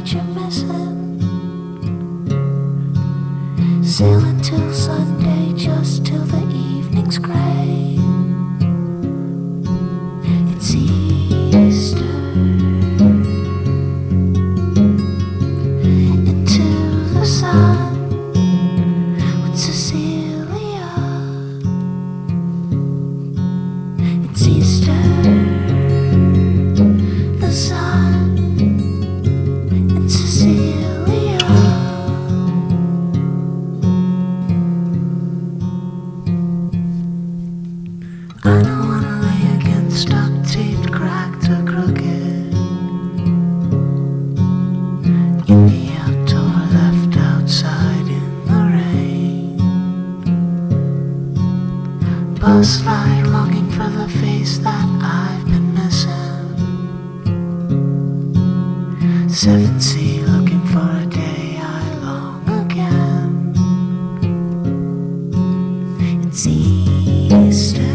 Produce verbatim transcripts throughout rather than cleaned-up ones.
what you're missing. Sailing till Sunday, just till the evening's grey. It's Easter. Into the sun with Cecilia. It's Easter. The sun and Cecilia. I don't wanna lay against duct tape, cracked or crooked. In the outdoor, left outside in the rain. Bus ride, longing for the face that I've been missing. seven C, looking for a day I long again. It's Easter.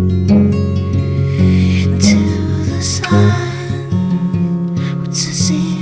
Into the sun with Cecilia.